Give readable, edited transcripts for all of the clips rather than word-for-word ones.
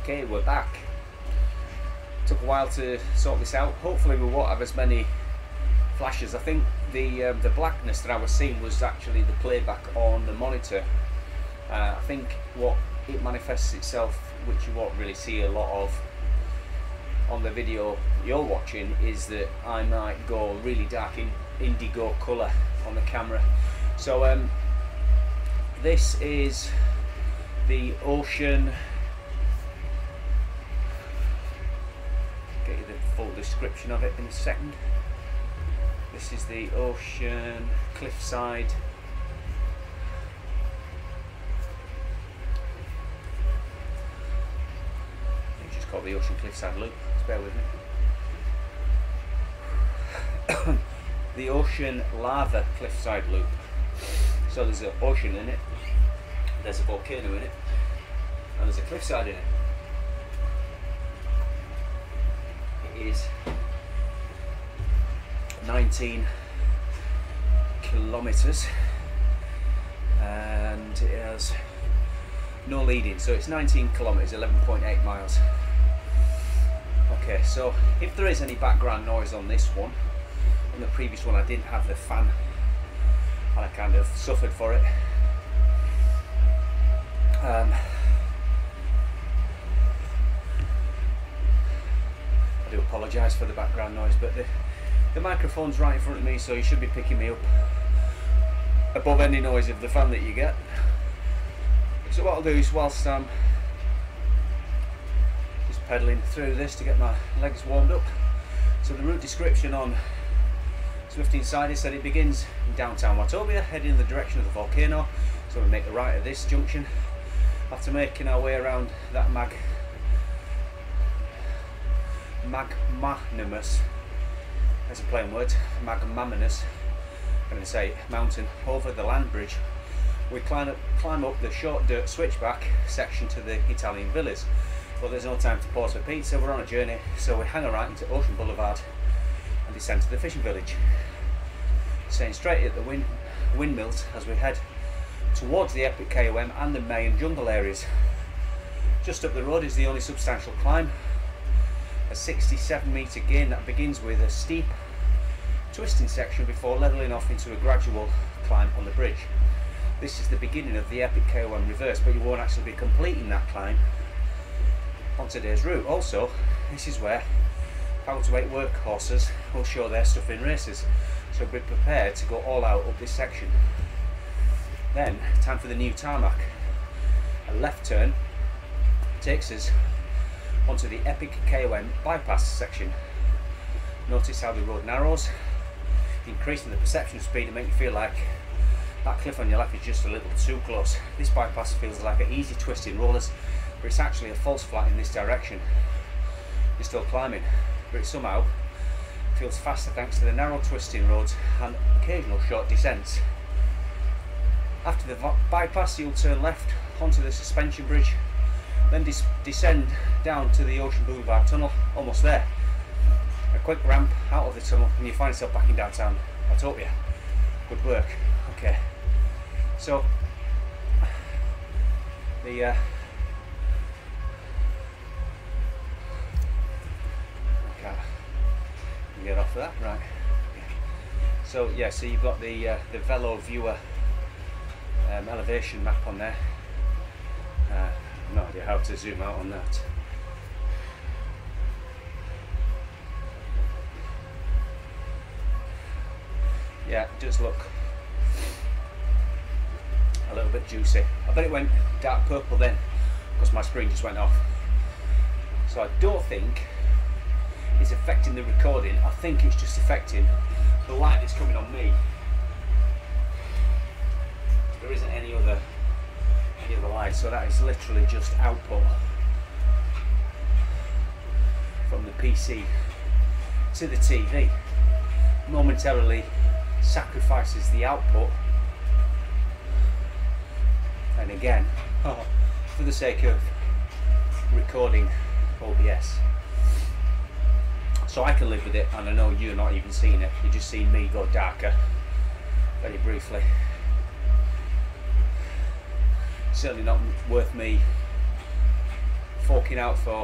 Okay, we're back. Took a while to sort this out. Hopefully we won't have as many flashes. I think the blackness that I was seeing was actually the playback on the monitor. I think what it manifests itself, which you won't really see a lot of on the video you're watching, is that I might go really dark in indigo colour on the camera. So this is the Ocean. Get you the full description of it in a second. This is the Ocean Cliffside called the Ocean Cliffside Loop. Just bear with me. The Ocean Lava Cliffside Loop. So there's an ocean in it, there's a volcano in it, and there's a cliffside in it. It is 19 kilometers and it has no leading, so it's 19 kilometers, 11.8 miles. Okay, so if there is any background noise on this one, on the previous one I didn't have the fan and I kind of suffered for it. I do apologise for the background noise, but the microphone's right in front of me, so you should be picking me up above any noise of the fan that you get. So what I'll do is, whilst I'm just pedalling through this to get my legs warmed up, so the route description on Swift Insider said it begins in downtown Watobia, heading in the direction of the volcano. So we make a right at this junction. After making our way around that magmaminous, that's a plain word, magmaminous, I'm going to say mountain, over the land bridge, we climb up the short dirt switchback section to the Italian villas. But there's no time to pause for pizza, we're on a journey, so we hang a right into Ocean Boulevard and descend to the fishing village. Staying straight at the windmills as we head towards the epic KOM and the Mayan jungle areas. Just up the road is the only substantial climb, a 67 metre gain that begins with a steep twisting section before levelling off into a gradual climb on the bridge. This is the beginning of the epic KOM reverse, but you won't actually be completing that climb on today's route. Also, this is where power to weight workhorses will show their stuff in races, so be prepared to go all out up this section. Then, time for the new tarmac. A left turn takes us onto the epic KOM bypass section. Notice how the road narrows, increasing the perception of speed to make you feel like that cliff on your left is just a little too close. This bypass feels like an easy twist in rollers, but it's actually a false flat in this direction. You're still climbing, but it somehow feels faster thanks to the narrow twisting roads and occasional short descents. After the bypass, you'll turn left onto the suspension bridge, then descend down to the Ocean Boulevard tunnel. Almost there. A quick ramp out of the tunnel and you find yourself back in downtown Watobia. Good work. Okay, so the okay, get off of that, right? So yeah, so you've got the Velo Viewer elevation map on there. No idea how to zoom out on that. Yeah, it does look a little bit juicy. I bet it went dark purple then because my screen just went off. So I don't think it's affecting the recording. I think it's just affecting the light that's coming on me. There isn't any other light, so that is literally just output from the PC to the TV. Momentarily sacrifices the output, and again, for the sake of recording OBS. So I can live with it, and I know you're not even seeing it, you're just seeing me go darker very briefly. Certainly not worth me forking out for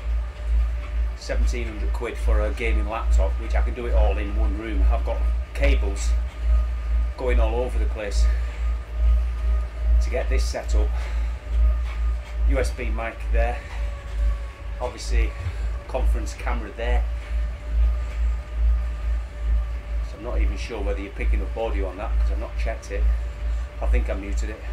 1700 quid for a gaming laptop, which I can do it all in one room. I've got cables going all over the place to get this set up. USB mic there, obviously conference camera there, so I'm not even sure whether you're picking up audio on that because I've not checked it. I think I muted it.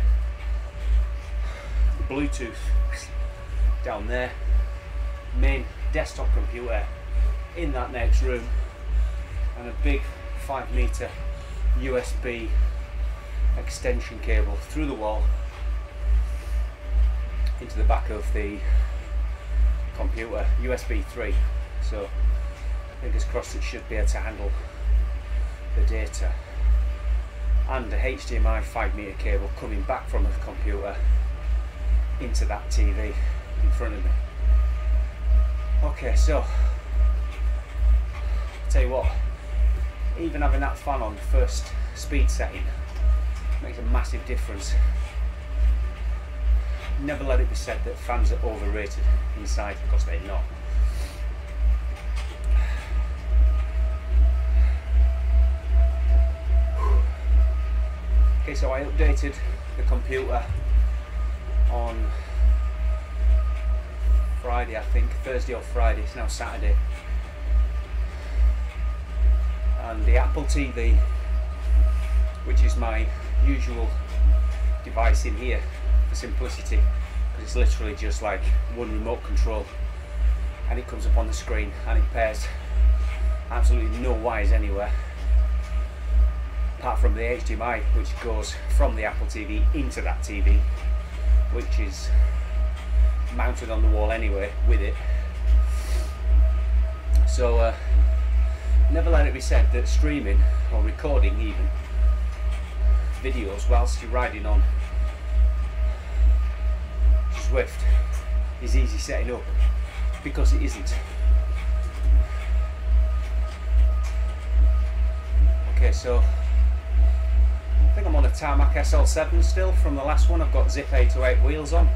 Bluetooth down there, main desktop computer in that next room, and a big 5-meter USB extension cable through the wall into the back of the computer, USB 3, so fingers crossed it should be able to handle the data, and a HDMI 5-meter cable coming back from the computer into that TV in front of me. Okay, so tell you what, even having that fan on first speed setting makes a massive difference. Never let it be said that fans are overrated inside, because they're not. Okay, so I updated the computer on Friday, I think, Thursday or Friday, it's now Saturday, and the Apple TV, which is my usual device in here for simplicity, because it's literally just like one remote control and it comes up on the screen and it pairs absolutely no wires anywhere apart from the HDMI, which goes from the Apple TV into that TV, which is mounted on the wall anyway with it. So never let it be said that streaming or recording even videos whilst you're riding on Zwift is easy setting up, because it isn't. Okay, so I think I'm on a Tarmac SL7 still from the last one. I've got Zip 808 wheels on.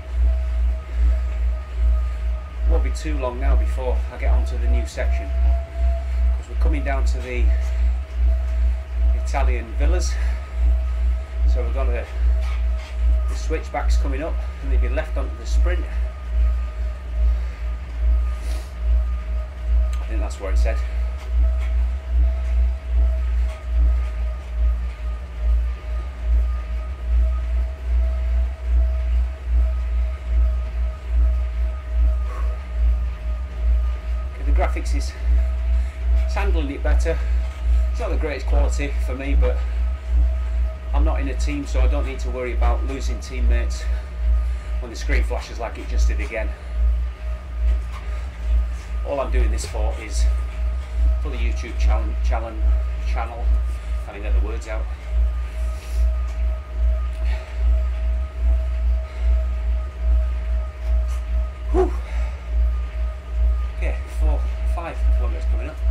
Won't be too long now before I get onto the new section, because we're coming down to the Italian villas. So we've got the switchbacks coming up, and they'll be left onto the Sprint. I think that's what it said. Okay, the graphics is handling it better. It's not the greatest quality for me, but I'm not in a team, so I don't need to worry about losing teammates when the screen flashes like it just did again. All I'm doing this for is for the YouTube channel. Can't even get the words out. Whew. Okay, 5 kilometers coming up.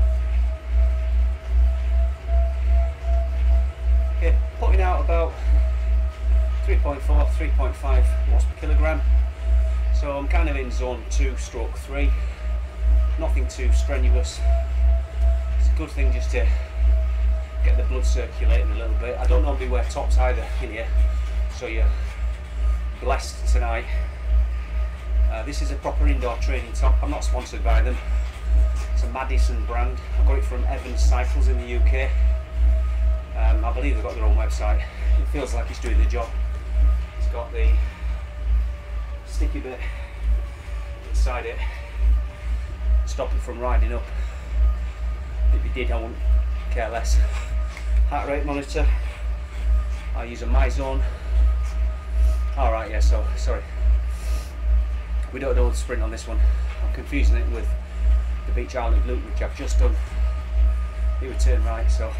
Okay, putting out about 3.4, 3.5 watts per kilogram. So I'm kind of in zone 2/3. Nothing too strenuous. It's a good thing just to get the blood circulating a little bit. I don't normally wear tops either in here, so you're blessed tonight. This is a proper indoor training top. I'm not sponsored by them. It's a Madison brand. I got it from Evans Cycles in the UK. I believe they've got their own website. It feels like it's doing the job. It's got the sticky bit inside it, stop it from riding up. If it did, I wouldn't care less. Heart rate monitor. I use a MyZone. Alright, yeah, so sorry. We don't do the Sprint on this one. I'm confusing it with the Beach Island loop, which I've just done. It would turn right, so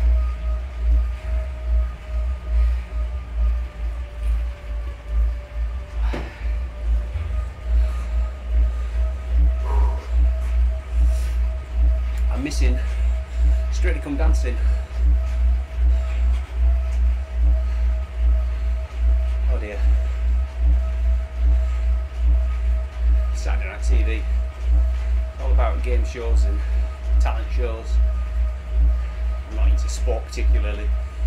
I'm missing Strictly Come Dancing. Oh dear. Saturday Night TV. All about game shows and talent shows. I'm not into sport particularly.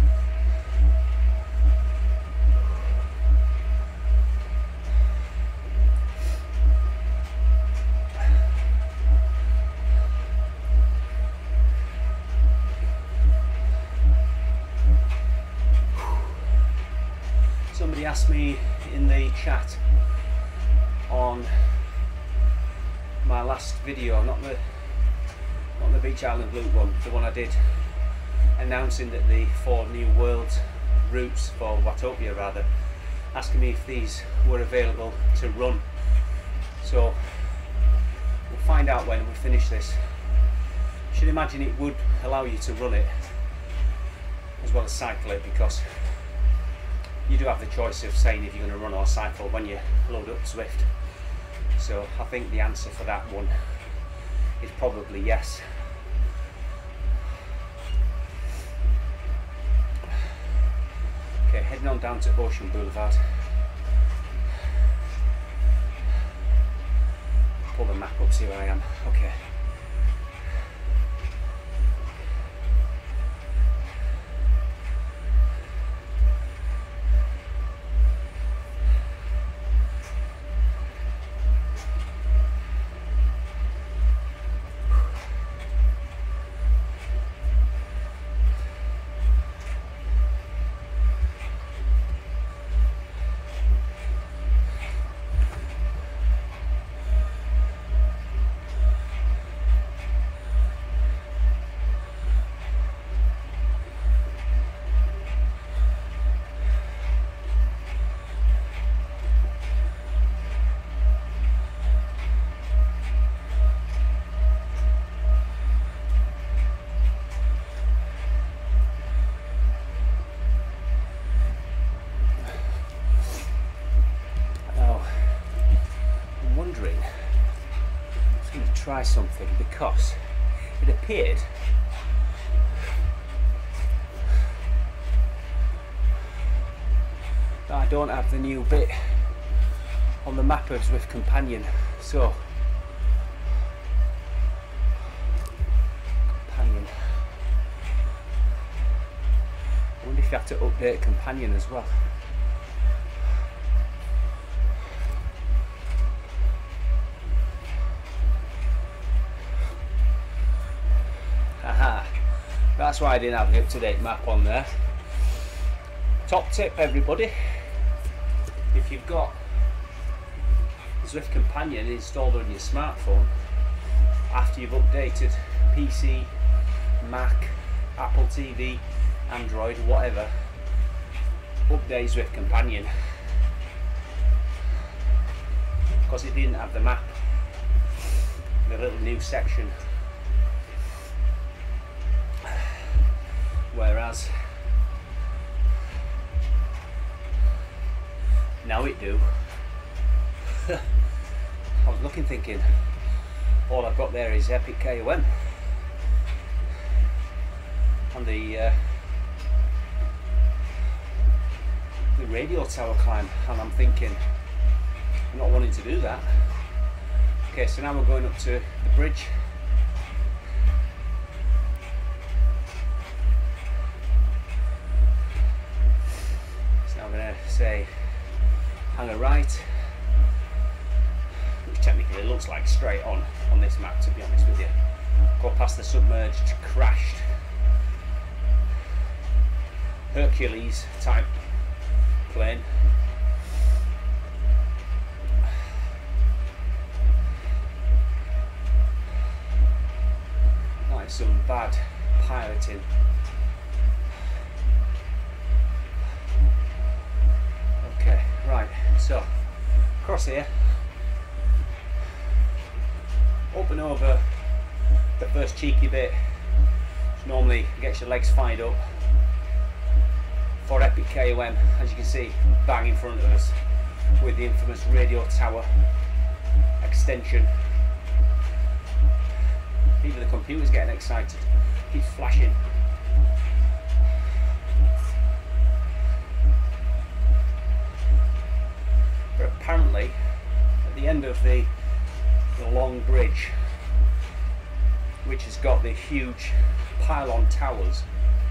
Somebody asked me in the chat on my last video, not the Beach Island Loop one, the one I did announcing that the 4 new world routes for Watopia rather, asking me if these were available to run. So we'll find out when we finish this. I should imagine it would allow you to run it as well as cycle it, because you do have the choice of saying if you're going to run or cycle when you load up Zwift. So I think the answer for that one is probably yes. Okay, heading on down to Ocean Boulevard. Pull the map up, see where I am. Okay. Try something, because it appeared that I don't have the new bit on the map of Zwift Companion. So Companion, I wonder if you have to update Companion as well. That's why I didn't have the up-to-date map on there. Top tip, everybody, if you've got Zwift Companion installed on your smartphone after you've updated PC, Mac, Apple TV, Android, whatever, update Zwift Companion, because it didn't have the map, the little new section. Whereas now it do. I was looking thinking all I've got there is Epic KOM and the radio tower climb, and I'm thinking I'm not wanting to do that. Okay, so now we're going up to the bridge. Say hang a right, which technically looks like straight on this map, to be honest with you. Go past the submerged, crashed Hercules type plane. Like some bad piloting. Okay, right, so across here, up and over the first cheeky bit, which normally gets your legs fired up for Epic KOM, as you can see, bang in front of us with the infamous radio tower extension. Even the computer's getting excited, keeps flashing. But apparently, at the end of the the long bridge, which has got the huge pylon towers.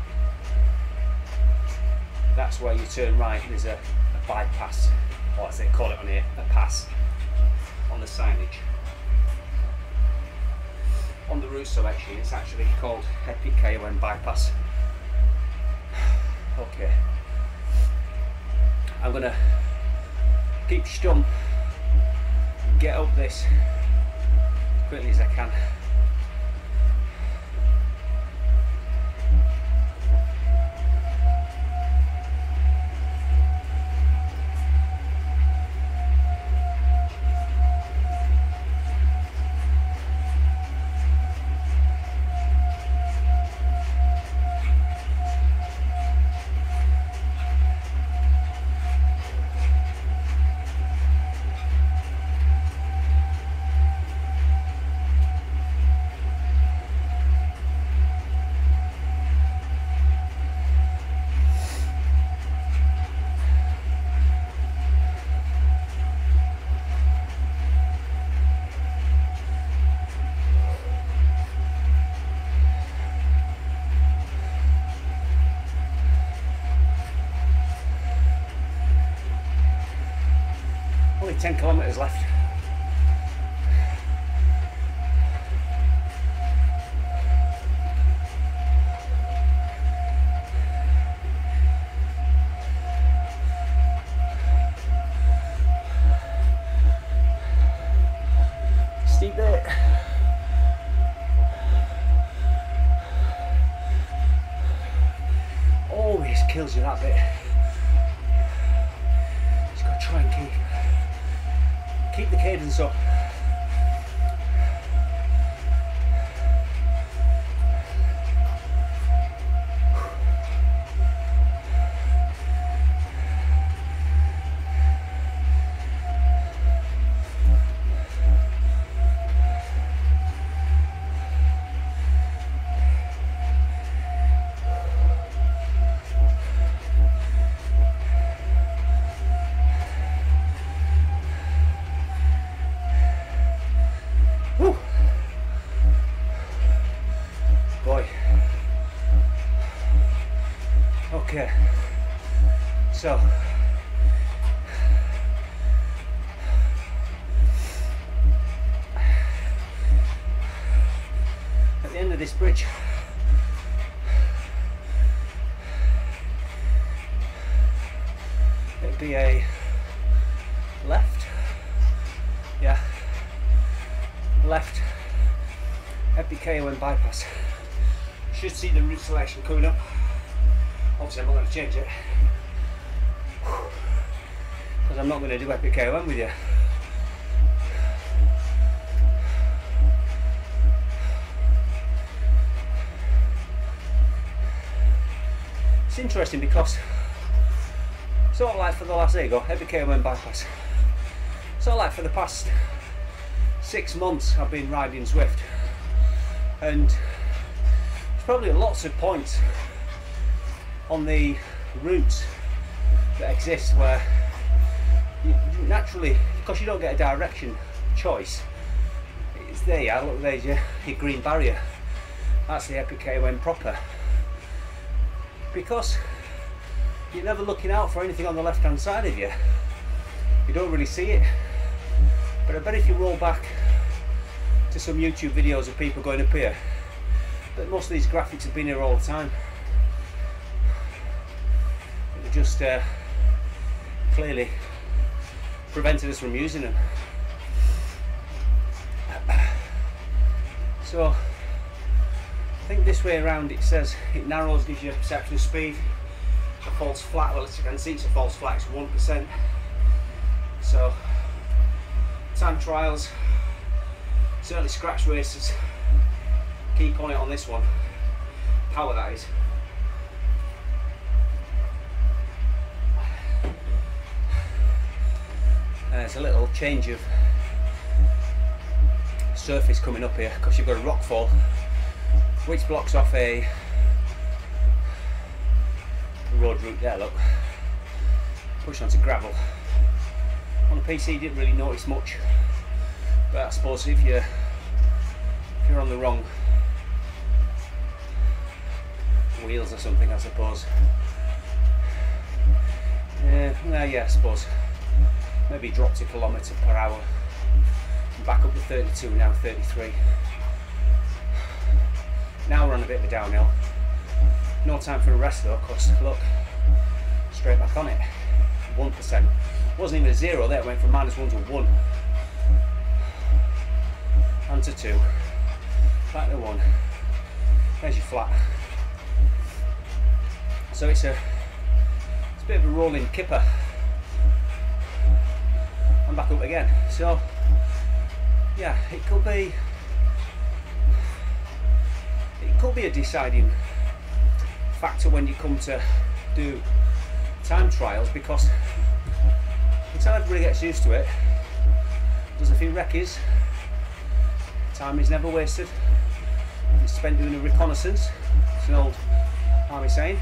That's where you turn right. There's a bypass, or as they call it on here, a pass on the signage. On the route selection, it's actually called Epic KOM bypass. Okay, I'm gonna keep stum and get up this as quickly as I can. Only 10 kilometres left. Steep bit. Always kills you that bit. Just got to try and keep the cadence up. Boy. Okay. So at the end of this bridge, it'd be a left. Yeah. Left. Epic KOM bypass. Should see the route selection coming up. Obviously I'm not going to change it because I'm not going to do Epic KOM with you. It's interesting because sort of like for the last, there you go, Epic KOM bypass. Sort of like for the past 6 months I've been riding Zwift, and there's probably lots of points on the routes that exist where you naturally, because you don't get a direction choice, it's there, yeah, look, there's your green barrier. That's the Epic KOM proper, because you're never looking out for anything on the left hand side of you. You don't really see it. But I bet if you roll back to some YouTube videos of people going up here, that most of these graphics have been here all the time. They've just clearly prevented us from using them. So I think this way around it says it narrows, gives you a perception of speed. A false flat, well as you can see it's a false flat, it's 1%. So time trials, certainly scratch races, keep on it on this one. Power that is. There's a little change of surface coming up here because you've got a rockfall which blocks off a road route there, look. Push onto gravel. On the PC didn't really notice much But I suppose if you're on the wrong wheels or something, I suppose. Yeah, I suppose maybe dropped a kilometre per hour. I'm back up to 32 now, 33. Now we're on a bit of a downhill. No time for a rest though, because look, straight back on it. 1%. Wasn't even a 0 there, it went from -1 to 1. And to 2. Back to 1. There's your flat. So it's a bit of a rolling kipper. I'm back up again. So yeah, it could be a deciding factor when you come to do time trials, because until everybody gets used to it, does a few recces, time is never wasted. It's spent doing a reconnaissance. It's an old army saying.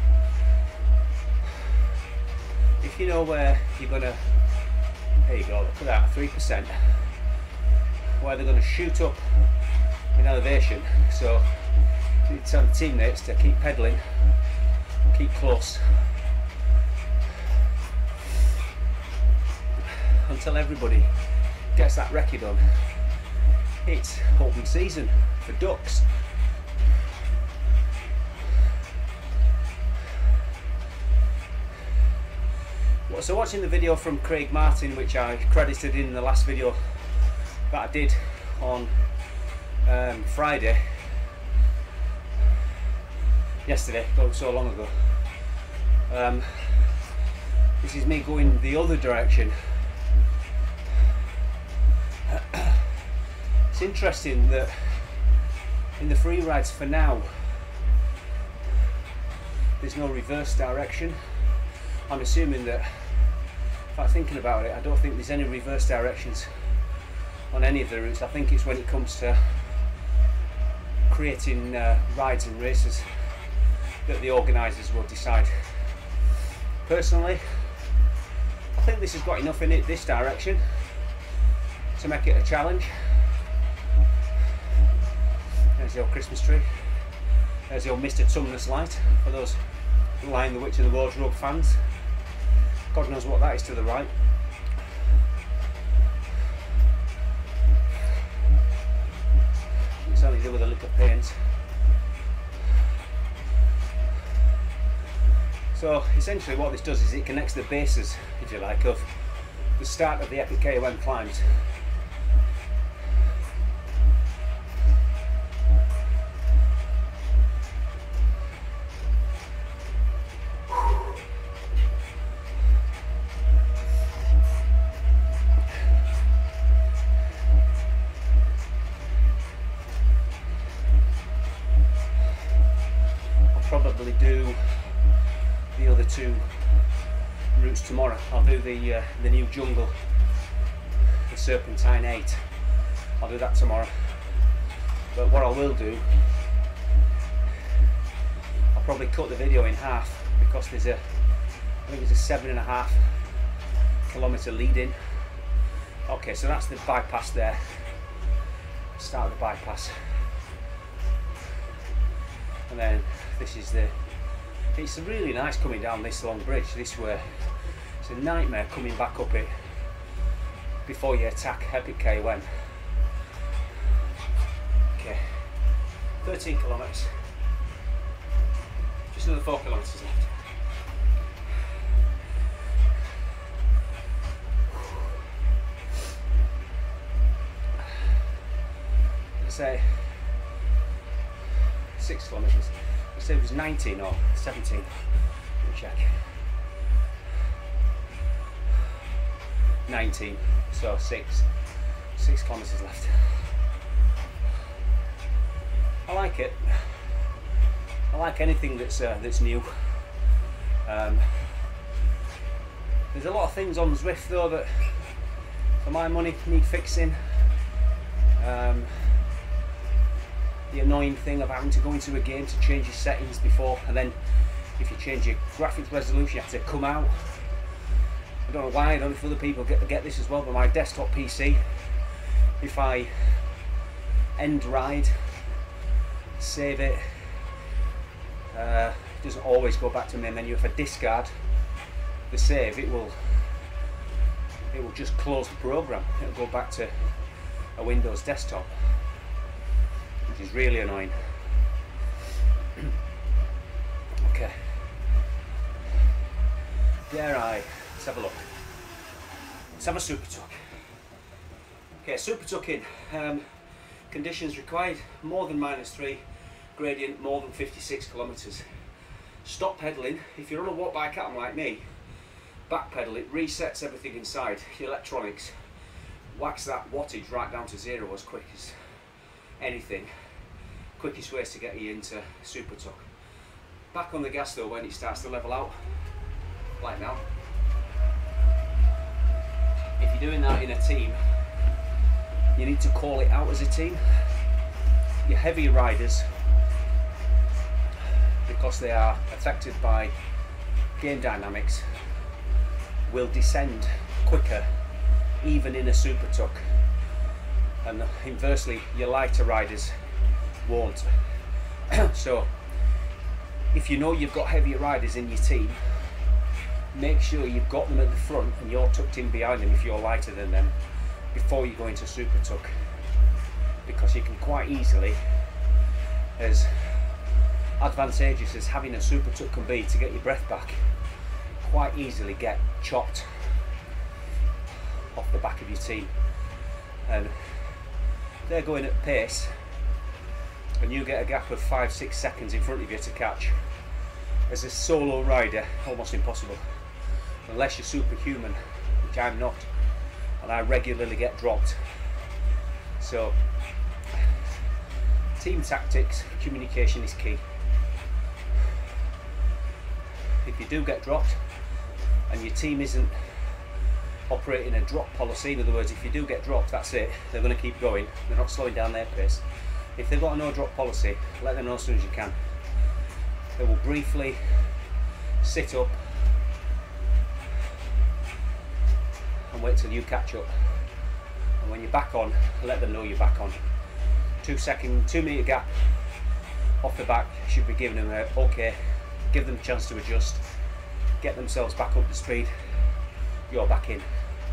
If you know where you're gonna, there you go, look at that, 3%, where they're gonna shoot up in elevation, so you need to tell the teammates to keep pedalling, keep close, until everybody gets that recce done. It's open season for ducks. So watching the video from Craig Martin, which I credited in the last video that I did on Friday, yesterday, so long ago. This is me going the other direction. It's interesting that in the free rides for now, there's no reverse direction. I'm assuming that, if I'm thinking about it, I don't think there's any reverse directions on any of the routes. I think it's when it comes to creating rides and races that the organisers will decide. Personally, I think this has got enough in it, this direction, to make it a challenge. There's the old Christmas tree. There's the old Mr. Tumnus light for those Lion, the Witch and the Wardrobe fans. God knows what that is to the right. It's only do with a lick of paint. So essentially what this does is it connects the bases, if you like, of the start of the Epic KOM climbs. Probably do the other two routes tomorrow. I'll do the new jungle, the Serpentine 8. I'll do that tomorrow. But what I will do, I'll probably cut the video in half, because there's I think there's a 7.5 kilometre lead in. Okay, so that's the bypass there. Start of the bypass. And then this is it's really nice coming down this long bridge this way. It's a nightmare coming back up it before you attack Epic KOM. Okay, 13 kilometres, just another 4 kilometres left. Let's say 6 kilometres. Let's say it was 19 or 17. Let me check. 19. So 6 kilometres left. I like it. I like anything that's new. There's a lot of things on Zwift though that, for my money, need fixing. The annoying thing of having to go into a game to change your settings before, and then if you change your graphics resolution you have to come out. I don't know why, I don't know if other people get this as well, but my desktop PC if I end ride, save it, it doesn't always go back to the main menu. If I discard the save, it will just close the program. It'll go back to a Windows desktop, which is really annoying. Okay, let's have a look. Let's have a super tuck. Okay, super tucking. Conditions required: more than -3, gradient more than 56 kilometers. Stop pedaling. If you're on a walk by cat like me, back pedal, it resets everything inside, your electronics, whacks that wattage right down to 0 as quick as anything. Quickest ways to get you into super tuck. Back on the gas though when it starts to level out, like now. If you're doing that in a team, you need to call it out as a team. Your heavier riders, because they are affected by game dynamics, will descend quicker even in a super tuck, and inversely your lighter riders won't. So if you know you've got heavier riders in your team, make sure you've got them at the front and you're tucked in behind them if you're lighter than them before you go into super tuck, because you can quite easily, as advantageous as having a super tuck can be to get your breath back, quite easily get chopped off the back of your team. And they're going at pace and you get a gap of 5-6 seconds in front of you to catch. As a solo rider, almost impossible, unless you're superhuman, which I'm not, and I regularly get dropped. So team tactics, communication is key. If you do get dropped and your team isn't operating a drop policy, in other words, if you do get dropped, that's it, they're going to keep going, they're not slowing down their pace. If they've got a no drop policy, let them know as soon as you can. They will briefly sit up and wait till you catch up, and when you're back on, let them know you're back on. 2 minute gap off the back should be giving them a okay, give them a chance to adjust, get themselves back up to speed, you're back in.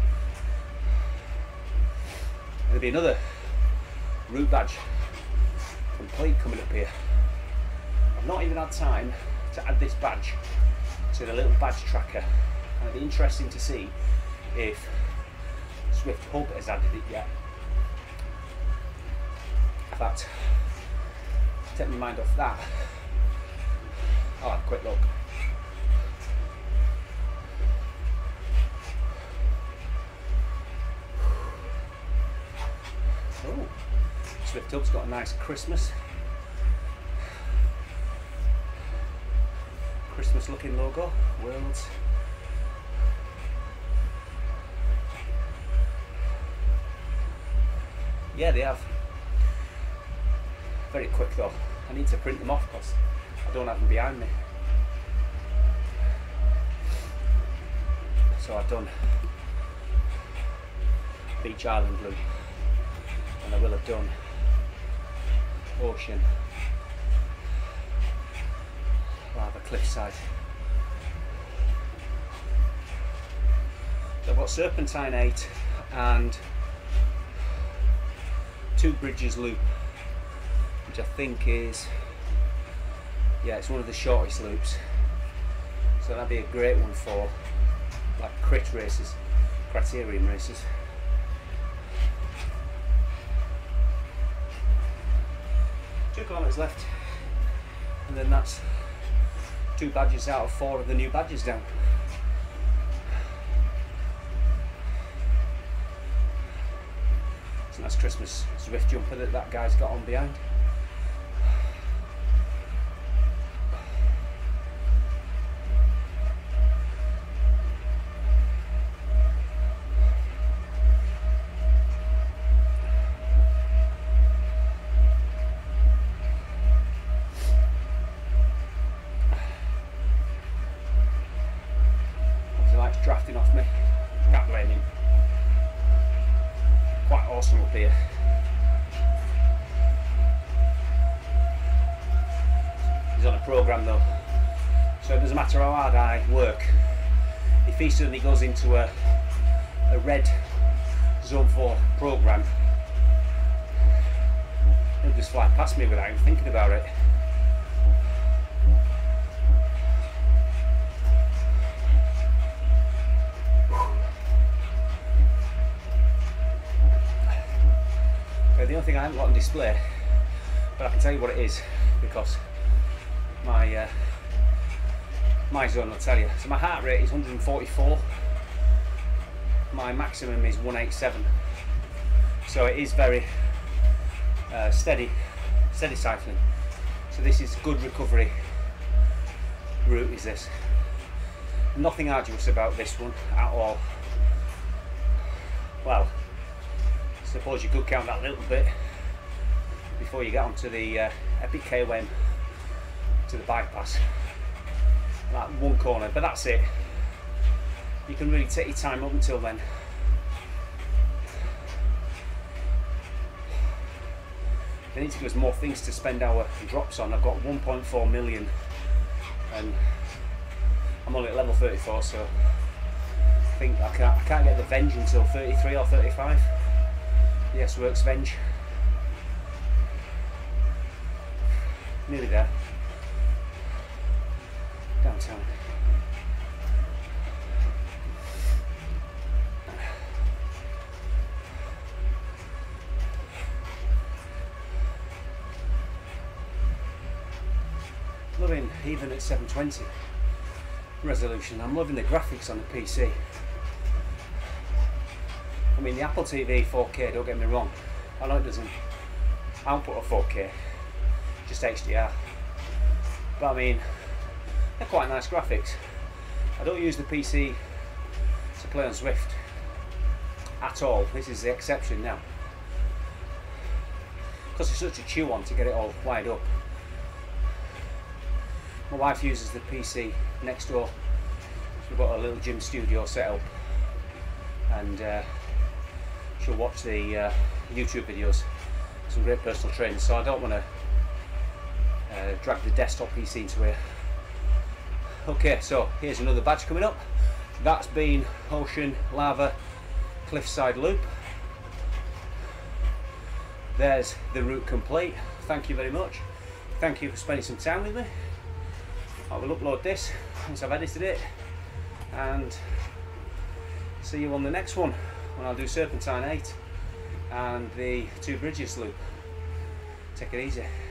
There'll be another route badge complete coming up here. I've not even had time to add this badge to the little badge tracker, and it'd be interesting to see if Swift Hub has added it yet. In fact, take my mind off that, I'll have a quick look. Oh, Swift Hub's got a nice Christmas looking logo, Worlds. Yeah, they have. Very quick though. I need to print them off because I don't have them behind me. So I've done Beach Island blue, and I will have done Ocean, rather cliffside. So I've got Serpentine 8 and Two Bridges loop, which I think is, yeah, it's one of the shortest loops, so that'd be a great one for like crit races, criterium races. Two kilometres left, and then that's 2 badges out of 4 of the new badges down. It's a nice Christmas Zwift jumper that guy's got on behind. Drafting off me, can't blame him. Quite awesome up here. program though, so it doesn't matter how hard I work. If he suddenly goes into a red zone 4 program, he'll just fly past me without even thinking about it. The only thing I haven't got on display, but I can tell you what it is because my zone will tell you. So my heart rate is 144, my maximum is 187, so it is very steady cycling. So this is good recovery route, is this. Nothing arduous about this one at all. Well, I suppose you could count that a little bit before you get onto the Epic KOM to the bypass. That one corner, but that's it. You can really take your time up until then. They need to give us more things to spend our drops on. I've got 1.4 million and I'm only at level 34, so I think I can't get the Venge until 33 or 35. Yes, works Venge. Nearly there. Downtown. Loving, even at 720 resolution, I'm loving the graphics on the PC. I mean, the Apple TV 4K, don't get me wrong, I know it doesn't output a 4K, just HDR, but I mean, they're quite nice graphics. I don't use the PC to play on Swift at all. This is the exception now, because it's such a chew on to get it all wired up. My wife uses the PC next door, so we've got a little gym studio set up, and she'll watch the YouTube videos, some great personal training, so I don't want to drag the desktop PC into here. Okay, so here's another badge coming up. That's been Ocean Lava Cliffside Loop. There's the route complete. Thank you very much. Thank you for spending some time with me. I will upload this once I've edited it, and see you on the next one when I'll do Serpentine 8 and the Two Bridges loop. Take it easy.